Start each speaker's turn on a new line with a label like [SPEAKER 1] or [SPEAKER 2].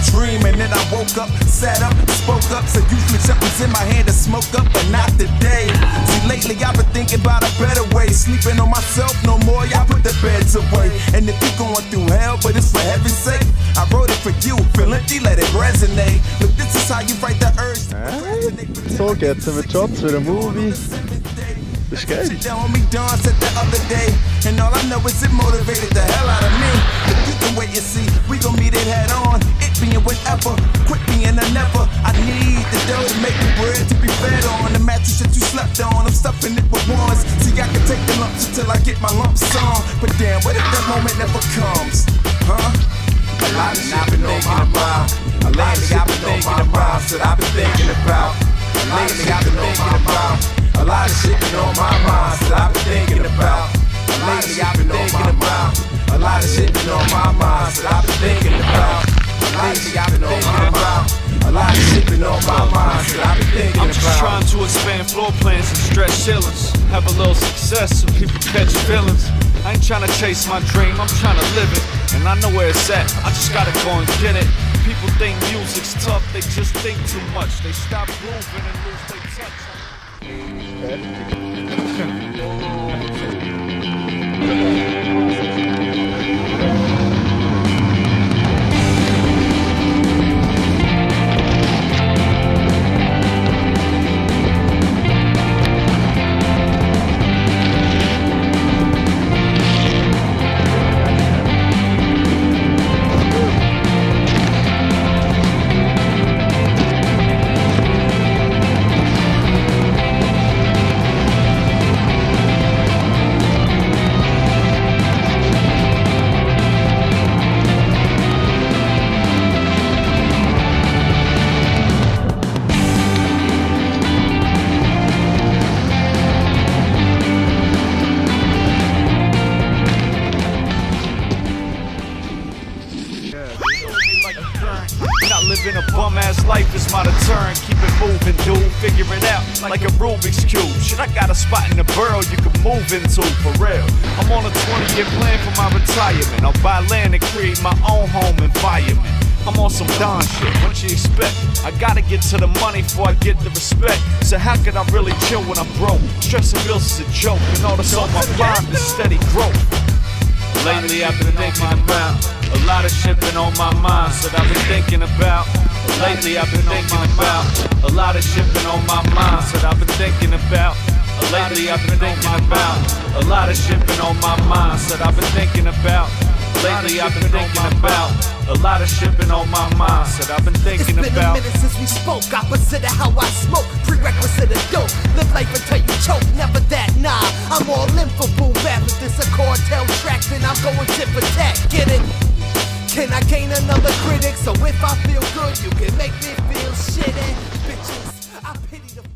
[SPEAKER 1] dream, and then I woke up, sat up, spoke up. So usually something's in my hand to smoke up, but not today. See, lately I've been thinking about a better way. Sleeping on myself no more, y'all put the beds away. And if you're going through hell, but it's for heaven's sake, I wrote it for you, feel empty, let it resonate. Look, this is how you fight the urge.
[SPEAKER 2] So geht's mit Shots für den Movie. Das ist geil.
[SPEAKER 1] And all I know is it motivated the hell out of me. If you can wait and see, we gon' meet it head on. It being whenever, quit being a never. I need the dough to make the bread to be fed on. The mattress that you slept on, I'm stuffing it with ones. See, I can take the lumps until I get my lumps on. But damn, what if that moment never comes? Huh? A lot of shit I've been thinking about. Lately I've been thinking about. Shit I've been thinking about. Lately I've been thinking about. A lot of shit been on my mind. Shit I've been thinking about. Lately I've been thinking about. A lot of shit been on my mind. Shit I've been thinking about. Lately I've been thinking about. A lot of shit been on my mind. Shit I've been thinking about.
[SPEAKER 3] I'm just trying to expand floor plans and stretch ceilings. Have a little success so people catch feelings. I ain't trying to chase my dream, I'm trying to live it. And I know where it's at, I just gotta go and get it. People think music's tough, they just think too much. They stop grooving and lose their touch. Living a bum-ass life is my turn. Keep it moving, dude. Figure it out like a Rubik's Cube. Shit, I got a spot in the borough you can move into, for real. I'm on a 20-year plan for my retirement. I'll buy land and create my own home environment. I'm on some Don shit, what you expect? I gotta get to the money before I get the respect. So how could I really chill when I'm broke? Stressing bills is a joke, and all that's on my mind is steady growth. Lately I've been thinking about a lot of shit been on my mind that I've been thinking about. Lately I've been thinking about a lot of shit been on my mind that I've been thinking about. Lately I've been thinking about a lot of shit been on my mind that I've been thinking about. Lately I've been thinking about a lot of shit been on my mind that I've been thinking about.
[SPEAKER 4] It's been a minute since we spoke. Opposite of how I smoke, prerequisite of dope. Live life until you choke, never that, nah. I'm all in for boom bap. If this a cartel track, then I'm going tip for tat. Get it? Can I gain another critic? So if I feel good, you can make me feel shitty. Bitches, I pity the